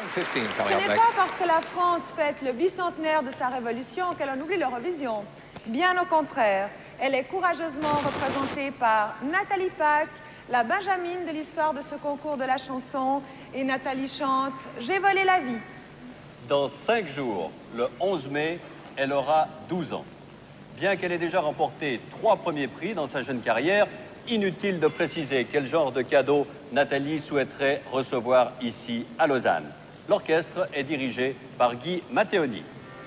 Ce n'est pas parce que la France fête le bicentenaire de sa révolution qu'elle en oublie l'Eurovision. Bien au contraire, elle est courageusement représentée par Nathalie Pack, la Benjamine de l'histoire de ce concours de la chanson, et Nathalie chante « J'ai volé la vie ». Dans 5 jours, le 11 mai, elle aura 12 ans. Bien qu'elle ait déjà remporté 3 premiers prix dans sa jeune carrière, inutile de préciser quel genre de cadeau Nathalie souhaiterait recevoir ici à Lausanne. L'orchestre est dirigé par Guy Matteoni.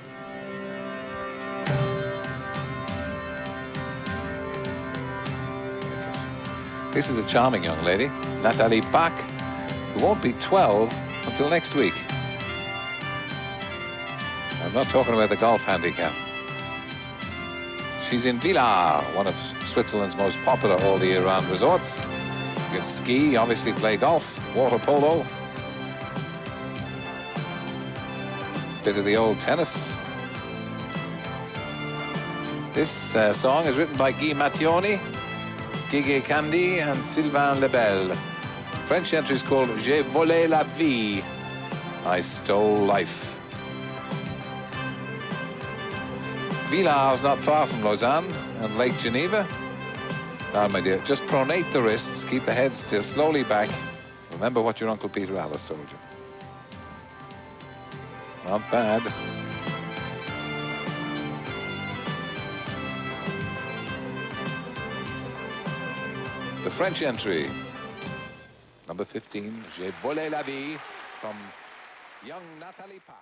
This is a charming young lady, Nathalie Pack, who won't be 12 until next week. I'm not talking about the golf handicap. She's in Villars, one of Switzerland's most popular all-year-round resorts. You can ski, obviously play golf, water polo, bit of the old tennis. This song is written by Guy Matteoni, Gigi Candy and Sylvain Lebel. French entry is called J'ai volé la vie, I stole life. Villars not far from Lausanne and Lake Geneva. Now, my dear, just pronate the wrists, keep the head still, slowly back. Remember what your Uncle Peter Alice told you. Not bad. The French entry, number 15, J'ai volé la vie, from young Nathalie Pack.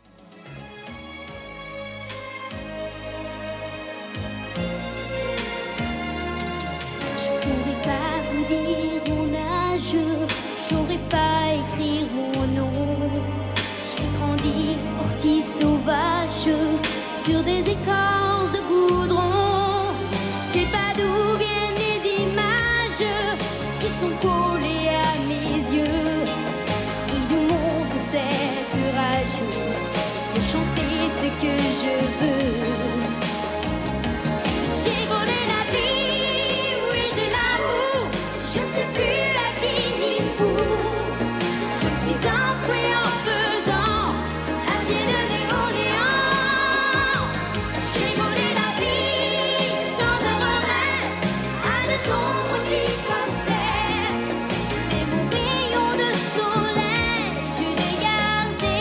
Je pourrais pas vous dire mon âge, j'aurais pas écrire mon nom. J'ai grandi ortie sauvage sur des écorces de goudron. Je sais pas d'où viennent les images qui sont collées à mes yeux. Et d'où monte cette rage de chanter ce que je veux. J'ai volé la vie, oui je l'avoue, je ne sais plus à qui ni où. Je me suis enfouie en faisant un pied de nez au néant. J'ai volé la vie sans un regret à de sombres qui passaient. Mais mon rayon de soleil, je l'ai gardé.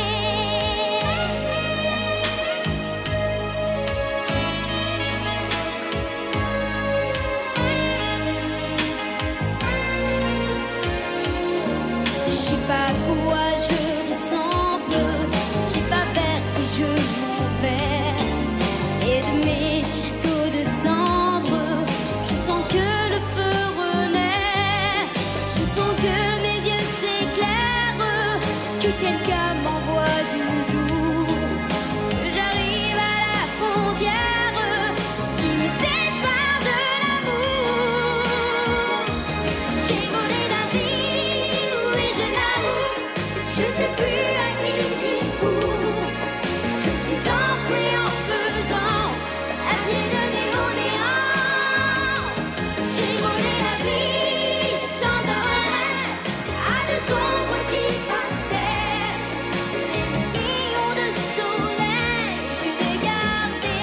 Je sais pas quoi je ressemble, je sais pas vers qui je m'en vais. Et de mes châteaux de cendres, je sens que le feu renaît. Je sens que mes yeux s'éclairent, que quelqu'un m'envoie du jour. Que j'arrive à la frontière qui me sépare de l'amour. J'ai volé la vie, oui je l'avoue, je ne sais plus à qui ni où. Je me suis enfouie en faisant un pied de nez au néant. J'ai volé la vie sans un regret à deux ombres qui passaient. Mais mon rayon de soleil, je l'ai gardé.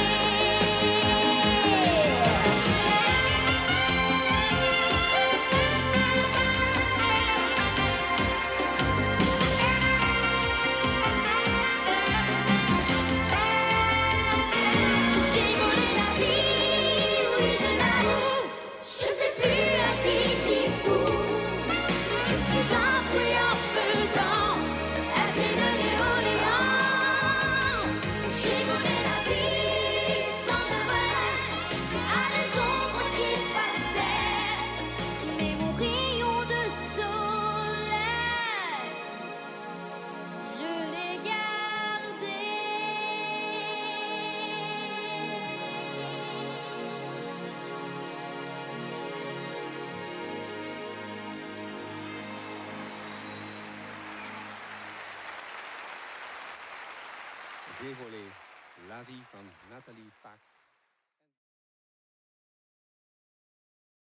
J'ai volé la vie, oui je l'avoue, je ne sais plus à qui ni où. Je me suis enfouie en faisant un pied de nez au néant. J'ai volé la vie sans un regret à des ombres qui passaient. Mais mon rayon de soleil, je l'ai gardé. J'ai volé la vie van Nathalie Pack.